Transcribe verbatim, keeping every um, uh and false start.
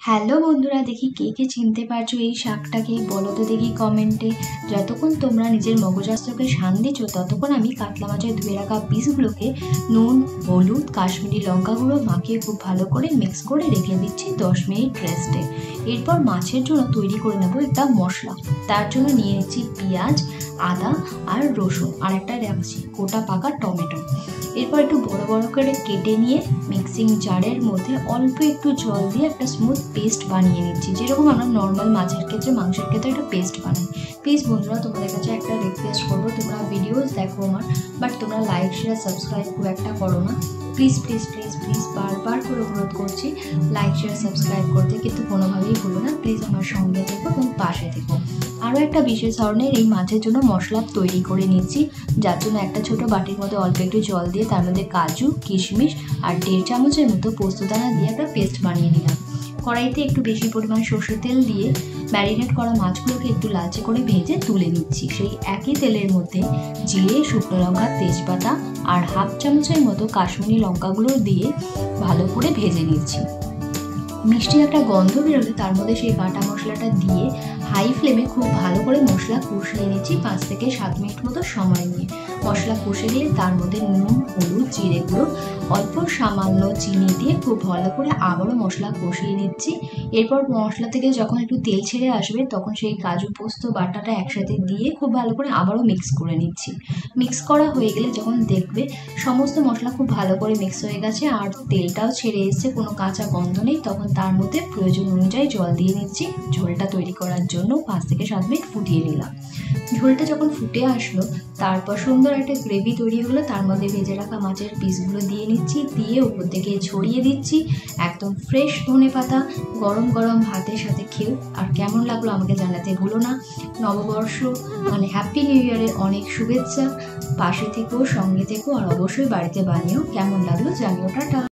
Hello বন্ধুরা, দেখি কে কে চিনতে পারছো এই শাকটাকে, বলো তো দেখি কমেন্টে। যতক্ষণ তোমরা নিজের মগজাস্ত্রকে শান দিচ্ছ ততক্ষণ আমি কাতলা মাছের ধুয়ে রাখা পিসগুলোকে নুন, হলুদ, কাশ্মীরি লঙ্কা গুঁড়ো মাখিয়ে খুব ভালো করে মিক্স করে রেখে দিচ্ছি দশ মিনিট রেস্টে। এরপর মাছের জন্য তৈরি করে নেবো একটা মশলা। তার জন্য নিয়ে নিচ্ছি পেঁয়াজ, আদা আর রসুন, আর একটা রাখছি গোটা পাকা টমেটো। এরপর একটু বড় বড় করে কেটে নিয়ে মিক্সিং জারের মধ্যে অল্প একটু জল দিয়ে একটা স্মুথ পেস্ট বানিয়ে নিচ্ছি, যেরকম আমরা নর্মাল মাছের ক্ষেত্রে, মাংসের ক্ষেত্রে একটা পেস্ট বানাই। প্লিজ বন্ধুরা, তোমাদের কাছে একটা রিকোয়েস্ট করবো, তোমরা ভিডিওস দেখো আমার, বাট তোমরা লাইক শেয়ার সাবস্ক্রাইব খুব একটা করো না। প্লিজ প্লিজ প্লিজ প্লিজ বারবার করে অনুরোধ করছি লাইক শেয়ার সাবস্ক্রাইব করতে, কিন্তু কোনোভাবেই ভুলো না। প্লিজ আমার সঙ্গে থেকো এবং পাশে থেকো। আরও একটা বিশেষ ধরনের এই মাছের জন্য মশলা তৈরি করে নিচ্ছি, যার জন্য একটা ছোট বাটির মধ্যে অল্প একটু জল দিয়ে তার মধ্যে কাজু, কিশমিশ আর দেড় চামচের মতো পোস্তদানা দিয়ে একটা পেস্ট বানিয়ে নিলাম। কড়াইতে একটু বেশি পরিমাণ সর্ষের তেল দিয়ে ম্যারিনেট করা মাছগুলোকে একটু লালচে করে ভেজে তুলে নিচ্ছি। সেই একই তেলের মধ্যে জিরে, শুকনো লঙ্কা, তেজপাতা আর হাফ চামচের মতো কাশ্মীরি লঙ্কাগুলো দিয়ে ভালো করে ভেজে নিচ্ছি। মিষ্টি একটা গন্ধ বেরোলে তার মধ্যে সেই বাটা মশলাটা দিয়ে হাই ফ্লেমে খুব ভালো করে মশলা কষিয়ে নিচ্ছি পাঁচ থেকে সাত মিনিট মতো সময় নিয়ে। মশলা কষে গেলে তার মধ্যে নুন, হলুদ, জিরে গুঁড়ো, অল্প সামান্য চিনি দিয়ে খুব ভালো করে আবারও মশলা কষিয়ে নিচ্ছি। এরপর মশলা থেকে যখন একটু তেল ছেড়ে আসবে তখন সেই কাজু পোস্ত বাটাটা একসাথে দিয়ে খুব ভালো করে আবারও মিক্স করে নিচ্ছি। মিক্স করা হয়ে গেলে যখন দেখবে সমস্ত মশলা খুব ভালো করে মিক্স হয়ে গেছে আর তেলটাও ছেড়ে এসছে, কোনো কাঁচা গন্ধ নেই, তখন তার মধ্যে প্রয়োজন অনুযায়ী জল দিয়ে নিচ্ছি। ঝোলটা তৈরি করার জন্য পাঁচ থেকে সাত মিনিট ফুটিয়ে নিলাম। ঝোলটা যখন ফুটে আসলো তারপর সুন্দর একটা গ্রেভি তৈরি হলো, তার মধ্যে ভেজে রাখা মাছের পিসগুলো দিয়ে নিচ্ছি, দিয়ে উপর থেকে ছড়িয়ে দিচ্ছি একদম ফ্রেশ ধনেপাতা। গরম গরম ভাতের সাথে খেও। আর কেমন লাগলো আমাকে জানাতে ভুলো না। নববর্ষ মানে হ্যাপি নিউ ইয়ারের অনেক শুভেচ্ছা। পাশে থেকো, সঙ্গে থেকো, আর অবশ্যই বাড়িতে বানিও। কেমন লাগলো জানিও। টাটা।